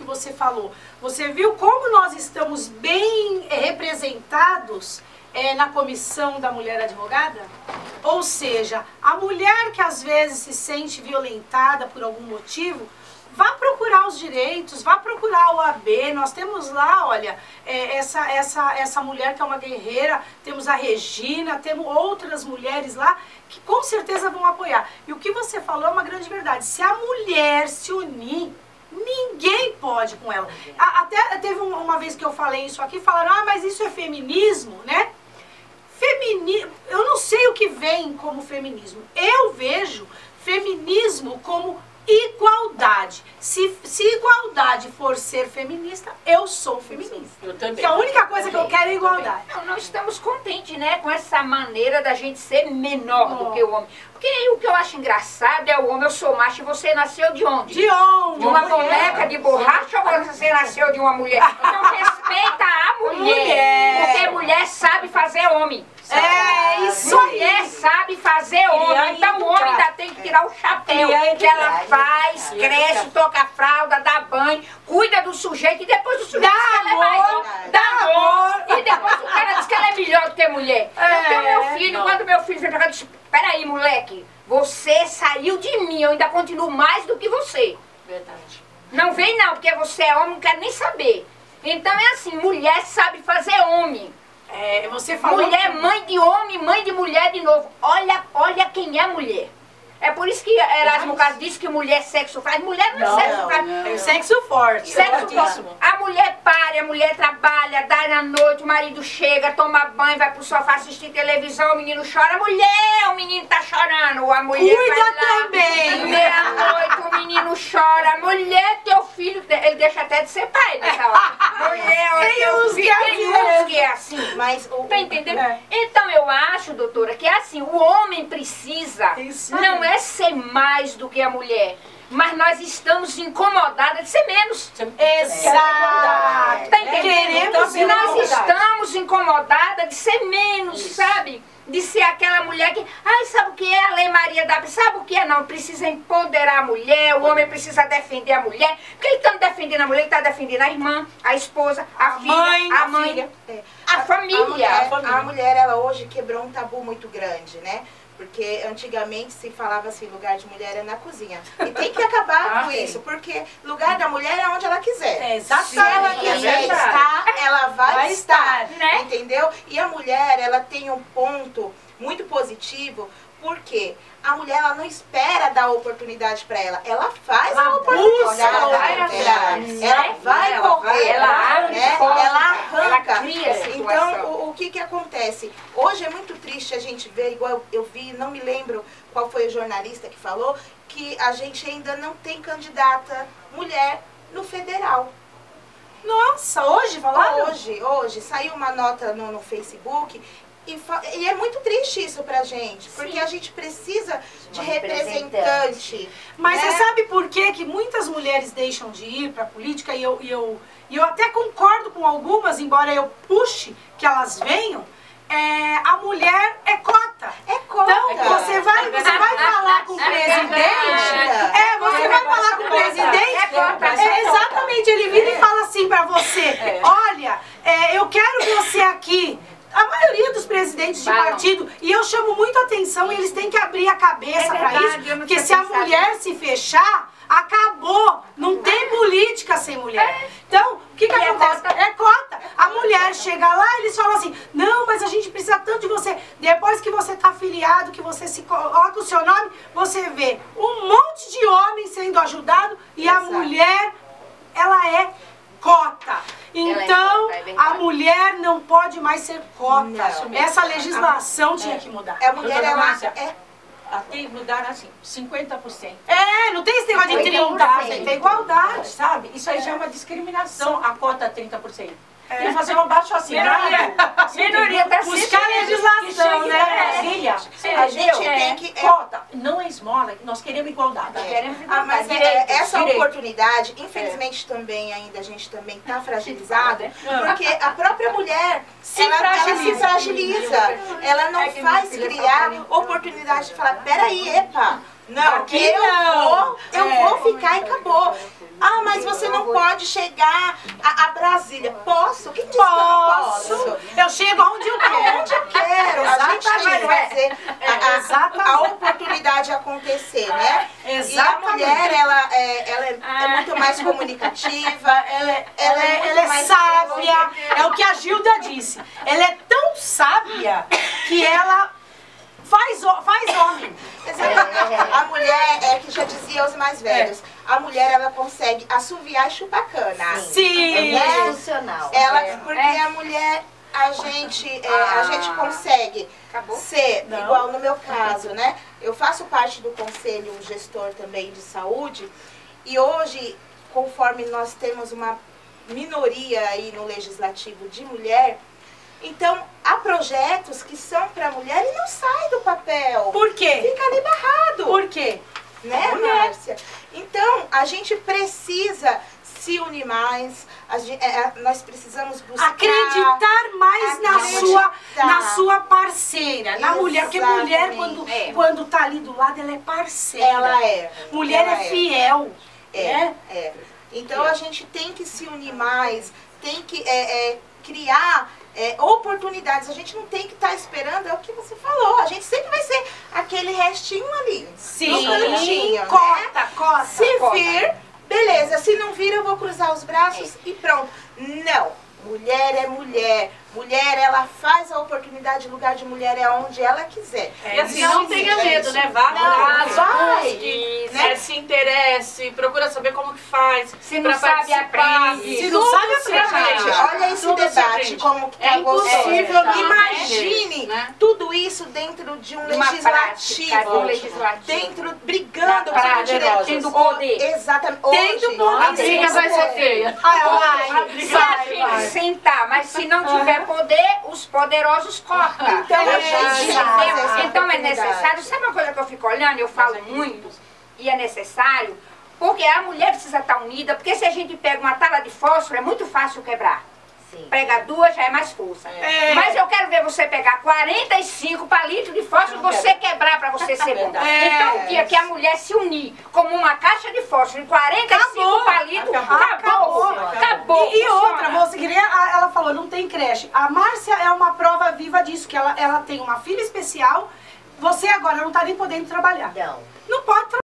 você falou. Você viu como nós estamos bem representados na comissão da mulher advogada? Ou seja, a mulher que às vezes se sente violentada por algum motivo, vá procurar os direitos, vá procurar o AB. Nós temos lá, olha, essa mulher que é uma guerreira, temos a Regina, temos outras mulheres lá que com certeza vão apoiar. E o que você falou é uma grande verdade. Se a mulher se unir, ninguém pode com ela. Até teve uma vez que eu falei isso aqui, falaram, ah, mas isso é feminismo, né? Eu não sei o que vem como feminismo. Eu vejo feminismo como igualdade. Se igualdade for ser feminista, eu sou feminista. Eu também. Porque a única coisa que eu quero é igualdade. Não, nós estamos contentes, né, com essa maneira da gente ser menor do que o homem. Porque aí o que eu acho engraçado é o homem, eu sou macho e você nasceu de onde? De onde? De uma boneca de borracha ou você nasceu de uma mulher? Então respeita a mulher. Porque mulher sabe fazer homem. Isso aí. Mulher sabe fazer homem. Então o homem ainda tem que tirar o chapéu. Que ela faz, cresce, toca a fralda, dá banho, cuida do sujeito e depois o sujeito Dá amor. dá amor. E depois o cara diz que ela é melhor do que mulher. Eu tenho meu filho, quando meu filho vem pra cá, eu disse, peraí, moleque, você saiu de mim, eu ainda continuo mais do que você. Verdade. Não vem não, porque você é homem, não quero nem saber. Então é assim, mulher sabe fazer homem. Você falou Mulher, mãe de homem, mãe de mulher de novo. Olha quem é mulher. É por isso que Erasmo Carlos disse que mulher é sexo frágil. Mulher não é sexo frágil. É sexo forte. Sexo forte. A mulher para, a mulher trabalha, dá na noite, o marido chega, toma banho, vai pro sofá assistir televisão, o menino chora. Mulher, o menino tá chorando. A mulher Cuida vai lá, também. meia-noite, o menino chora. Mulher, teu filho, ele deixa até de ser pai nessa hora. Mulher, Tem uns que que é assim. Mas o... Tá entendendo? Então eu acho, doutora, que é assim, o homem precisa, não é ser mais do que a mulher, mas nós estamos incomodadas de ser menos. Exato. Tá entendendo? Queremos Nós estamos incomodadas de ser menos, sabe? De ser aquela mulher que, ai, sabe o que é a Lei Maria da Penha? Sabe o que é? Não, precisa empoderar a mulher, o homem precisa defender a mulher. Porque ele está defendendo a mulher, ele está defendendo a irmã, a esposa, a filha, a mãe, a família. A mulher, ela hoje quebrou um tabu muito grande, né? Porque antigamente se falava assim, lugar de mulher é na cozinha. E tem que acabar com isso, porque lugar da mulher é onde ela quiser. Exatamente. Se ela quiser estar, ela vai estar, né? entendeu? E a mulher, ela tem um ponto muito positivo, porque a mulher, ela não espera dar oportunidade para ela faz a oportunidade. ela vai atrás, ela vai correr, ela arranca. Ela cria a situação. Então, o que acontece? Hoje é muito triste a gente ver, igual eu vi, não me lembro qual foi o jornalista que falou, que a gente ainda não tem candidata mulher no federal. Nossa, hoje falaram? Hoje. Saiu uma nota no Facebook. E é muito triste isso pra gente, porque a gente precisa de representante. Mas né? você sabe por que muitas mulheres deixam de ir pra política? E eu até concordo com algumas, embora eu puxe que elas venham. A mulher é cota. É cota. Então, você vai falar com o presidente. Você vai falar com o presidente. Exatamente, ele vira e fala assim pra você: olha, eu quero você aqui. A maioria dos presidentes de partido, e eu chamo muito atenção, eles têm que abrir a cabeça para isso, porque se a mulher se fechar, acabou, não tem política sem mulher. Então, o que acontece? É cota. A mulher chega lá e eles falam assim, não, mas a gente precisa tanto de você. Depois que você está afiliado, que você se coloca o seu nome, você vê um monte de homens sendo ajudado e a mulher, ela é cota. Então, a mulher não pode mais ser cota. Não. Essa legislação tinha que mudar. A mulher, ela Até mudar assim, 50%. Não tem esse negócio de 30%, tem igualdade. Sabe? Isso aí já é uma discriminação, a cota 30%. Tem que fazer um abaixo assim, minoria da buscar a legislação, né? Filha, a gente tem que... Cota, não é esmola, nós queremos igualdade. Mas essa oportunidade, infelizmente também ainda, a gente também está fragilizado, porque a própria mulher, ela se fragiliza. Ela não faz criar oportunidade de falar, peraí, Não, Aqui eu vou ficar e acabou. Ah, mas você não pode chegar a Brasília. Posso? Quem disse que eu não posso? Eu chego onde eu quero. Onde eu quero. A gente tem que fazer a oportunidade acontecer, né? Exatamente. E a mulher, ela é muito mais comunicativa, ela é muito mais sábia. É o que a Gilda disse. Ela é tão sábia que ela faz homem. A mulher, que já dizia os mais velhos, a mulher, ela consegue assoviar e chupar cana. Sim. Né? Funcional. Porque a mulher, a gente consegue ser, igual no meu caso, né? Eu faço parte do conselho gestor também de saúde e hoje, conforme nós temos uma minoria aí no legislativo de mulher, então, há projetos que são para mulher e não sai do papel. Por quê? Fica ali barrado. Por quê? Né, Márcia? Então, a gente precisa se unir mais, nós precisamos buscar... Acreditar mais na sua parceira, na mulher. Porque mulher, quando tá ali do lado, ela é parceira. Ela é. Mulher é fiel. Então, a gente tem que se unir mais, tem que criar... oportunidades, a gente não tem que estar esperando, é o que você falou, a gente sempre vai ser aquele restinho ali. Sim, cantinho, cota. Se vir, beleza, se não vir eu vou cruzar os braços e pronto. Não, mulher é mulher, mulher ela faz a oportunidade, o lugar de mulher é onde ela quiser. E assim, não tenha medo, né? Vá busque, né? Se interesse, procura saber como que faz. Se não sabe, aprende. Se não sabe, aprende. Olha esse debate, como que tá impossível não imagine tudo isso dentro de um legislativo. Dentro, brigando por direitos. Tendo poder. Exatamente. Tendo poder. A briga vai ser feia. Se a gente sentar, mas se não tiver poder, os poderosos cortam. Então é necessário, sabe uma coisa que eu fico olhando, eu falo muito, e é necessário, porque a mulher precisa estar unida, porque se a gente pega uma tala de fósforo, é muito fácil quebrar. Pega duas, já é mais força. Mas eu quero ver você pegar 45 palitos de fósforo e você quebrar para você ser bom. Então o dia que a mulher se unir como uma caixa de fósforo em 45 palitos, acabou. E outra, ela falou, não tem creche. A Márcia é uma prova viva disso, que ela tem uma filha especial, você agora não está nem podendo trabalhar. Não. Não pode trabalhar.